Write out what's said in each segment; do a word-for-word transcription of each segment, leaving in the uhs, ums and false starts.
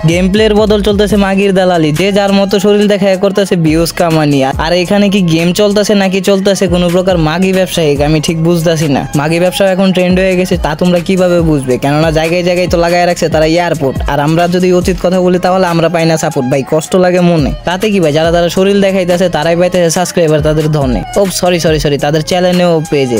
Game প্লের বদল চলতেছে মাগির দালালি, যে যার মতো শরীর দেখায় করতেছে ভিউজ কামানি। আর এখানে কি গেম চলতেছে নাকি চলতেছে কোনো প্রকার মাগি ব্যবসায়িক, আমি ঠিক বুঝতেছি না। মাগি ব্যবসা এখন ট্রেন্ড হয়ে গেছে, তা তোমরা কিভাবে বুঝবে? কেননা জায়গায় জায়গায় তো লাগায় রাখছে তারা এয়ারপোর্ট, আর আমরা যদি উচিত কথা বলি তাহলে আমরা পাই না সাপোর্ট। ভাই কষ্ট লাগে মনে, তাতে কি ভাই যারা তারা শরীর দেখাইতেছে তারাই পাইতেছে সাবস্ক্রাইবার তাদের ধনে। ও সরি সরি সরি তাদের চ্যানেলেও পেজে।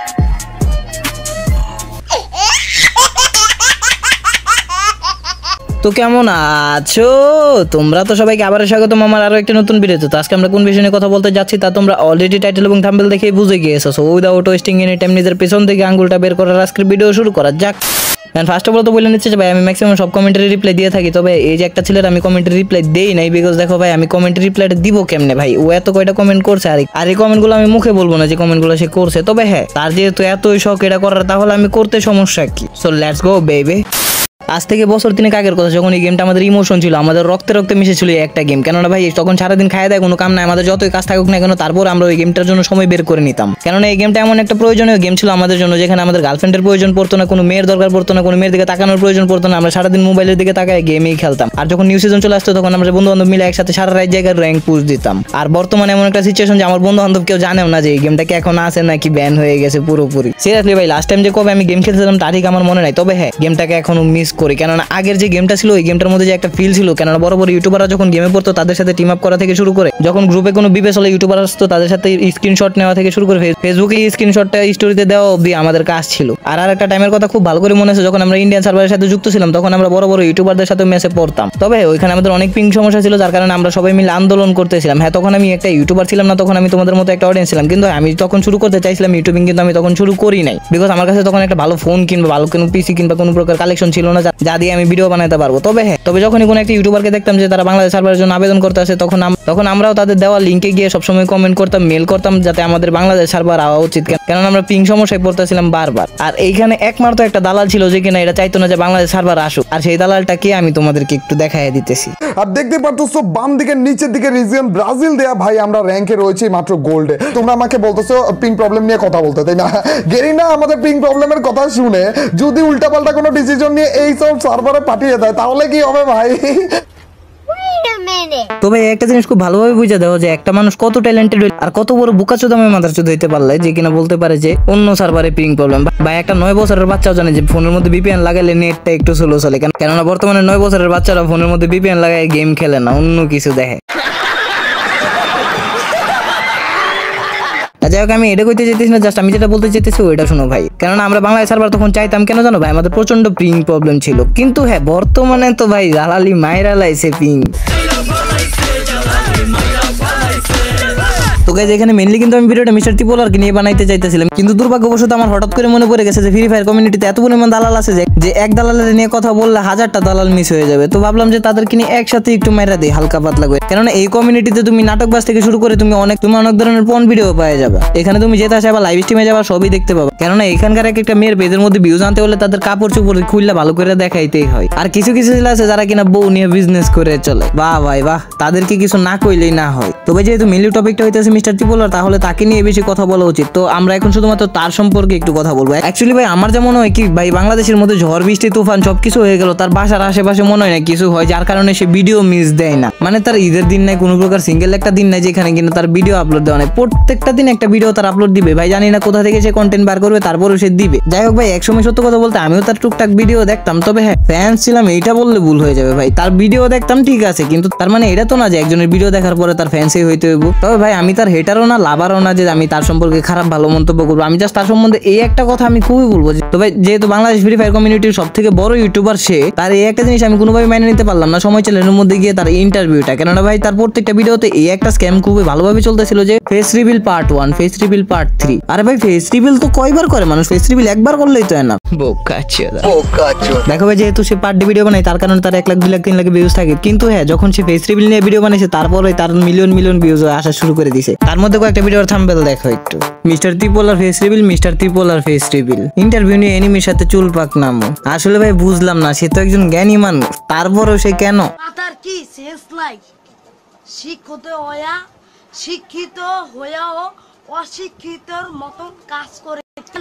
তো কেমন আছো তোমরা? তো সবাইকে আবার স্বাগতম আমার আরো একটা নতুন ভিডিওতে। তো আজকে আমরা কোন বিষয় নিয়ে কথা বলতে যাচ্ছি তা তোমরা অলরেডি টাইটেল এবং থাম্বনেল দেখে বুঝে গিয়েছো। So without wasting any time নিজের পেছন থেকে আঙ্গুলটা বের করার আজকের ভিডিও শুরু করা যাক। এন্ড ফার্স্ট অফ অল তো বলে নিচ্ছে যে ভাই আমি ম্যাক্সিমাম সব কমেন্টের রিপ্লাই দিয়ে থাকি, তবে এই যে একটা ছেলের আমি কমেন্টের রিপ্লাই দেই নাই, বিকজ দেখো ভাই আমি কমেন্টের রিপ্লাইটা দিব কেমনে ভাই? ও এত কয়টা কমেন্ট করছে, আর আর এই কমেন্টগুলো আমি মুখে বলবো না যে কমেন্টগুলো সে করছে, তবে হ্যাঁ তার যেহেতু এতই শখ এটা করার, তাহলে আমি করতে সমস্যা কি? So let's go baby. আজ থেকে বছর তিনেক আগের কথা, যখন এই গেমটা আমাদের ইমোশন ছিল, আমাদের রক্তে রক্তে মিশে ছিল একটা গেম। কেননা ভাই তখন সারাদিন খায় দেয় কোনো কাম নাই, আমাদের যতই কাজ থাকুক না কেন তারপর আমরা ওই গেমটার জন্য সময় বের করে নিতাম। কেননা এই গেমটা এমন একটা প্রয়োজনীয় গেম ছিল আমাদের জন্য, যেখানে আমাদের গার্লফ্রেন্ডের প্রয়োজন পড়তো না, কোনো মেয়ের দরকার পড়তো না, কোনো মেয়ের দিকে তাকানোর প্রয়োজন পড়তো না। আমরা সারাদিন মোবাইলের দিকে তাকায় গেমেই খেলতাম। আর যখন নিউ সিজন চলে আসতো তখন আমরা বন্ধু বান্ধব মিলে একসাথে সারা রাত জায়গায় র্যাঙ্ক পুশ দিতাম। আর বর্তমানে এমন একটা সিচুয়েশন যে আমার বন্ধু বান্ধব কেউ জানেও না যে এই গেমটা কি এখন আছে নাকি ব্যান হয়ে গেছে পুরোপুরি। সিরিয়াসলি ভাই লাস্ট টাইম যে কবে আমি গেম খেলছিলাম তা ঠিক আমার মনে নাই, তবে হ্যাঁ গেমটাকে এখনো মিস করি। কেননা আগের যে গেমটা ছিল ওই গেমটার মধ্যে যে একটা ফিল ছিল, কেননা বড় বড় ইউটিউবাররা যখন গেমে পড়তো তাদের সাথে টিম আপ করা থেকে শুরু করে, যখন গ্রুপে কোনো বিবেচ হলে ইউটিউবার আসতো তাদের সাথে স্ক্রিনশট নেওয়া থেকে শুরু করে ফেসবুকে স্ক্রিনশটটা স্টোরিতে দেওয়া অবধি আমাদের কাজ ছিল। আর আর একটা টাইমের কথা খুব ভালো করে মনে আছে, যখন আমরা ইন্ডিয়ান সার্ভারের সাথে যুক্ত ছিলাম তখন আমরা বড় বড় ইউটিউবারদের সাথে মেসে পড়তাম। তবে ওইখানে আমাদের অনেক পিং সমস্যা ছিল, যার কারণে আমরা সবাই মিলে আন্দোলন করতেছিলাম। হ্যাঁ তখন আমি একটা ইউটিউবার ছিলাম না, তখন আমি তোমাদের মতো একটা অডিয়েন্স ছিলাম, কিন্তু আমি তখন শুরু করতে চাইছিলাম ইউটিউবিং, কিন্তু আমি তখন শুরু করি নাই, বিকজ আমার কাছে তখন একটা ভালো ফোন কিংবা ভালো কোনো পিসি কিংবা কোনো প্রকার কালেকশন ছিল না যা দিয়ে আমি ভিডিও বানাতে পারবো। তবে হ্যাঁ তবে যখনই কোনো একটা ইউটিউবারকে দেখতাম যে তারা বাংলাদেশ সার্ভারের জন্য আবেদন করতে আসে, তখন তখন আমরাও তাদের দেওয়া লিঙ্কে গিয়ে সবসময় কমেন্ট করতাম, মেল করতাম যাতে আমাদের বাংলাদেশ সার্ভার আওয়া উচিত, কেননা আমরা পিং সমস্যায় পড়তেছিলাম বারবার। আর এইখানে একমাত্র একটা দালাল ছিল যে কিনা এটা চাইতো না যে বাংলাদেশ সার্ভার আসুক, আর সেই দালালটা কি আমি তোমাদেরকে একটু দেখাই দিতেছি। আর দেখতে পারতেছো বাম দিকের নিচের দিকে রিজিয়ন ব্রাজিল দেয়া, ভাই আমরা র্যাঙ্কে রয়েছি মাত্র গোল্ডে। তোমরা আমাকে বলতেছো পিং প্রবলেম নিয়ে কথা বলতে, তাই না? গেরিনা আমাদের পিং প্রবলেমের কথা শুনে যদি উল্টাপাল্টা কোনো ডিসিশন নিয়ে এই সব সার্ভারে পাঠিয়ে দেয় তাহলে কি হবে ভাই? তবে একটা জিনিস খুব ভালোভাবে বুঝে দেওয়া যে একটা মানুষ কত ট্যালেন্টেড আর কত বড় বুকাচোদামে মাদারচোদ হইতে পারলে যে কিনা বলতে পারে যে অন্য সার্ভারে পিং প্রবলেম। বা একটা নয় বছরের বাচ্চাও জানে যে ফোনের মধ্যে বিপিএন লাগাইলে নেটটা একটু স্লো চলে, কেননা বর্তমানে নয় বছরের বাচ্চারা ফোনের মধ্যে বিপিএন লাগায় গেম খেলে না, অন্য কিছু দেখে। যাই হোক আমি এটা কইতে চাইতেছি না, জাস্ট আমি যেটা বলতে চাইতেছি ওইটা শোনো ভাই। কেননা আমরা বাংলাদেশ সার্ভার তখন চাইতাম কেন জানো ভাই? আমাদের প্রচন্ড পিং প্রবলেম ছিল, কিন্তু হ্যাঁ বর্তমানে তো ভাই জালালি মাইরা লাইছে পিং। তো গাইস এখানে মেইনলি কিন্তু আমি ভিডিওটা মিস্টার ত্রিপোলারকে নিয়ে বানাইতে চাইতেছিলাম, কিন্তু দুর্ভাগ্যবশত আমার হঠাৎ করে মনে পড়ে গেছে যে ফ্রি ফায়ার কমিউনিটিতে এত পরিমাণ দালাল আছে যে এক দালালের নিয়ে কথা বললে হাজারটা দালাল মিস হয়ে যাবে। তো ভাবলাম যে তাদেরকে নিয়ে একসাথে একটু মাইরা দিই হালকা পাতলা করে, কেননা এই কমিউনিটিতে তুমি নাটকবাজ থেকে শুরু করে তুমি অনেক তুমি অনেক ধরনের পন ভিডিও পাওয়া যাবে। এখানে তুমি যেতে আসে আবার লাইভ স্ট্রিমে যাবা সবই দেখতে পাবা, কেননা এখানকার এক একটা মেয়ের পেজের মধ্যে ভিউজ আনতে হলে তাদের কাপড় চোপড় খুললে ভালো করে দেখাইতেই হয়। আর কিছু কিছু ছেলে আছে যারা কিনা বউ নিয়ে বিজনেস করে চলে, বাহ ভাই বাহ, তাদেরকে কিছু না কইলেই না হয়। তবে যেহেতু মেইনলি টপিকটা হইতেছে মিস্টার ত্রিপোলার, তাহলে তাকে নিয়ে বেশি কথা বলা উচিত। তো আমরা এখন শুধুমাত্র তার সম্পর্কে একটু কথা বলবো। অ্যাকচুয়ালি ভাই আমার যেমন হয় কি ভাই, বাংলাদেশের মধ্যে ঝড় বৃষ্টি তুফান সবকিছু হয়ে গেল, তার বাসার আশেপাশে মনে হয় না কিছু হয়, যার কারণে সে ভিডিও মিস দেয় না। মানে তার ঈদের দিন নাই, কোনো প্রকার সিঙ্গেল একটা দিন নাই যেখানে কিন্তু তার ভিডিও আপলোড দেওয়া নাই, প্রত্যেকটা দিন একটা ভিডিও তার আপলোড দিবে। ভাই জানি না কোথা থেকে সে কন্টেন্ট বার করবে, তারপরেও সে দিবে। যাই হোক ভাই একসময় সত্য কথা বলতে আমিও তার টুকটাক ভিডিও দেখতাম, তবে হ্যাঁ ফ্যান ছিলাম এইটা বললে ভুল হয়ে যাবে ভাই। তার ভিডিও দেখতাম ঠিক আছে, কিন্তু তার মানে এটা তো না যে একজনের ভিডিও দেখার পরে তার ফ্যান্সই হইতে হইব। তবে ভাই আমি তার হেটারও না লাভারও না যে আমি তার সম্পর্কে খারাপ ভালো মন্তব্য করবো। আমি জাস্ট তার সম্বন্ধে এই একটা কথা আমি খুবই বলবো, তবে যেহেতু বাংলাদেশ ফ্রি ফায়ার কমিউনিটির সব থেকে বড় ইউটিউবার সে, তার এই একটা জিনিস আমি কোনোভাবে মেনে নিতে পারলাম না সময় চ্যানেলের মধ্যে গিয়ে তার ইন্টারভিউটা। কেননা ভাই তার প্রত্যেকটা ভিডিওতে এই একটা স্ক্যাম খুবই ভালোভাবে চলতেছিল যে face reveal part one, face reveal part three. আরে ভাই ফেস রিভিল তো কয়বার করে মানুষ? ফেস রিভিল একবার করলেই তো না। দেখো ভাই যেহেতু সে পার্ট ভিডিও বানায় তার কারণে তার এক লাখ দুই লাখ তিন লাখ ভিউজ থাকে, কিন্তু হ্যাঁ যখন সে ফেস রিভিল নিয়ে ভিডিও বানাইছে তারপরে তার মিলিয়ন মিলিয়ন ভিউজ আসা শুরু করে দিছে। তার মধ্যে কয়েকটা ভিডিওর থাম্বনেল দেখো একটু, মিস্টার ত্রিপোলার ফেস রিভিল, মিস্টার ত্রিপোলার ফেস রিভিল, ইন্টারভিউ নিয়ে এনিমির সাথে চুল পাক নামো। আসলে ভাই বুঝলাম না, সে তো একজন জ্ঞানী মানুষ, তারপরেও সে কেন তার কি সেন্স নাই? শিক্ষিত হইয়া শিক্ষিত হইয়াও অশিক্ষিতর মতন কাজ করে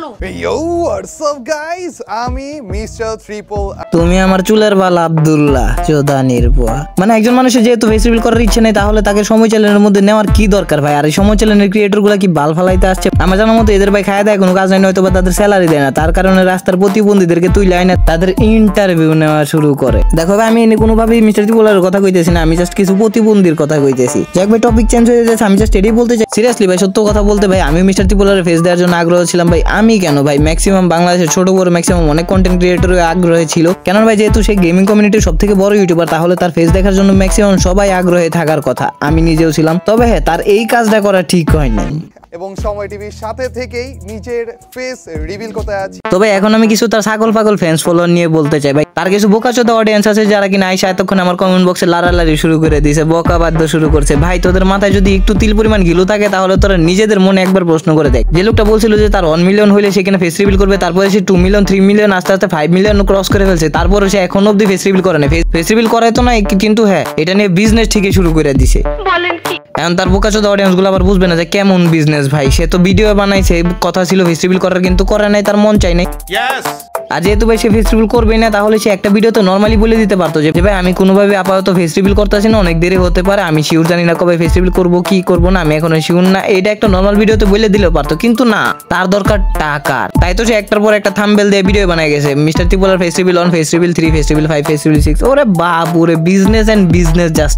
কেন? Yo, what's up guys? আমি মিস্টার ট্রিপল। তুমি আমার চুলের বাল আব্দুল্লাহ চোদানির বুয়া। মানে একজন মানুষের যেহেতু ফেস রিভিল করার ইচ্ছে নেই তাহলে তাকে সময় চ্যানেলের মধ্যে নেওয়ার কি দরকার ভাই? আর এই সময় চ্যানেলের ক্রিয়েটর গুলা কি বাল ফালাইতে আসছে? আমার জানার মতো এদের ভাই খায় দেয় কোনো কাজ নাই, হয়তো বা তাদের স্যালারি দেয় না, তার কারণে রাস্তার প্রতিবন্ধীদেরকে তুলে আইনে তাদের ইন্টারভিউ নেওয়া শুরু করে। দেখো ভাই আমি এনে কোনোভাবেই মিস্টার ত্রিপলের কথা কইতেছি না, আমি জাস্ট কিছু প্রতিবন্ধীর কথা কইতেছি। যাক ভাই টপিক চেঞ্জ হয়ে যাচ্ছে, আমি জাস্ট এটাই বলতে চাই সিরিয়াসলি ভাই সত্য কথা বলতে ভাই আমি মিস্টার ত্রিপলের ফেস দেওয়ার জন্য আগ্রহ ছিলাম ভাই। আমি কেন ভাই ম্যাক্সিমাম বাংলাদেশের ছোট বড় ম্যাক্সিমাম অনেক কন্টেন্ট ক্রিয়েটর আগ্রহী ছিল, কেন ভাই যেহেতু সে গেমিং কমিউনিটির সব থেকে বড় ইউটিউবার তাহলে তার ফেস দেখার জন্য ম্যাক্সিমাম সবাই আগ্রহী থাকার কথা, আমি নিজেও ছিলাম। তবে হ্যাঁ তার এই কাজটা করা ঠিক হয় নাই এবং সময় টিভির সাথে থেকেই নিজের ফেস রিভিল করতে আছি। তবে এখন আমি কিছু তার ছাগল পাগল ফ্যান্স ফলোয়ার নিয়ে বলতে চাই ভাই। তার কিছু বোকাচোদা অডিয়েন্স আছে যারা কিনা আইসা এতক্ষণ আমার কমেন্ট বক্সে লাড়ালাড়ি শুরু করে দিয়েছে, বকা বাদ্য শুরু করছে। ভাই তোদের মাথায় যদি একটু তিল পরিমাণ ঘিলু থাকে তাহলে তোরা নিজেদের মনে একবার প্রশ্ন করে দেখ। যে লোকটা বলছিল যে তার ওয়ান মিলিয়ন হইলে সেখানে ফেস রিভিল করবে, তারপরে সে টু মিলিয়ন থ্রি মিলিয়ন আস্তে আস্তে ফাইভ মিলিয়ন ক্রস করে ফেলছে, তারপরে সে এখন অব্দি ফেস রিভিল করে না। ফেস রিভিল করে তো না, কিন্তু হ্যাঁ এটা নিয়ে বিজনেস ঠিকই শুরু করে দিছে। এখন তার বোকাচোদা অডিয়েন্স গুলো আবার বুঝবে না যে কেমন বিজনেস ভাই। সে তো ভিডিও বানাইছে, কথা ছিল ফেস রিভিল করার, কিন্তু করে নাই, তার মন চাই নাই। আর যেহেতু ভাই সে ফেস রিভিল করবেই না তাহলে সে একটা ভিডিও তো নর্মালি বলে দিতে পারতো যে ভাই আমি কোনোভাবে আপাতত ফেস রিভিল করতেছি না, অনেক দেরি হতে পারে, আমি শিওর জানি না কবে ফেস রিভিল করবো কি করবো না, আমি এখনো শিওর না। এটা একটা নর্মাল ভিডিওতে বলে দিলেও পারতো, কিন্তু না, তার দরকার টাকার। তাই তো সে একটার পর একটা থাম্বনেল দিয়ে ভিডিও বানায় গেছে, মিস্টার ত্রিপলের face reveal one, face reveal three, face reveal five, face reveal six. ওরে বাপ ওরে বিজনেস এন্ড বিজনেস জাস্ট।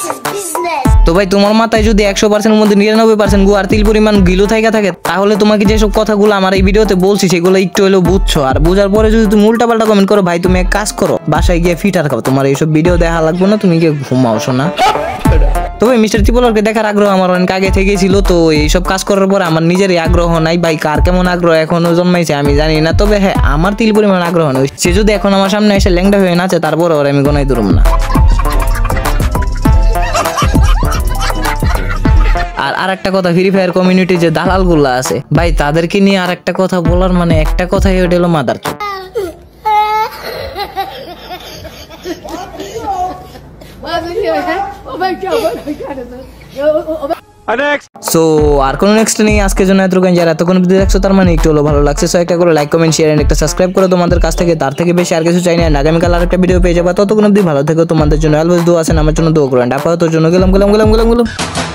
তো ভাই তোমার মাথায় যদি একশো পার্সেন্টের মধ্যে নিরানব্বই পার্সেন্ট গু আর তিল পরিমাণ গিলু থাইকা থাকে তাহলে তোমাকে যেসব কথাগুলো আমার এই ভিডিওতে বলছি সেগুলো একটু হলেও বুঝছো। আর বোঝার পরে যদি তুমি উল্টা পাল্টা কমেন্ট করো ভাই তুমি এক কাজ করো, বাসায় গিয়ে ফিটার খাও, তোমার এইসব ভিডিও দেখা লাগবে না, তুমি গিয়ে ঘুমাও শোনা। তবে মিস্টার ত্রিপলকে দেখার আগ্রহ আমার অনেক আগে থেকে ছিল, তো এইসব কাজ করার পর আমার নিজেরই আগ্রহ নাই ভাই। কার কেমন আগ্রহ এখনো জন্মাইছে আমি জানি না, তবে হ্যাঁ আমার তিল পরিমাণ আগ্রহ নেই। সে যদি এখন আমার সামনে এসে ল্যাংডা হয়ে নাচে তারপরে ওর আমি গোনাই ধরুম না। আর আরেকটা কথা, ফ্রি ফায়ার কমিউনিটি যে দালাল গুলো আছে ভাই তাদেরকে নিয়ে আর একটা কথা বলার মানে একটা কথাই ওটা হলো মাদার চোদ। সো আর কোনো নেক্সট নেই আজকের জন্য এতটুকু। যারা এতক্ষণ অবধি দেখছো তার মানে একটু হলো ভালো লাগছে, সো একটা করে লাইক কমেন্ট শেয়ার এন্ড একটা সাবস্ক্রাইব করো তোমাদের কাছ থেকে, তার থেকে বেশি আর কিছু চাই না। আগামীকাল আর একটা ভিডিও পেয়ে যাবা, ততক্ষণ অবধি ভালো থেকো, তোমাদের জন্য অলওয়েজ দোয়া আছেন, আমার জন্য দোয়া করো। আপাতত জন্য গেলাম গেলাম গেলাম গেলাম গেলাম।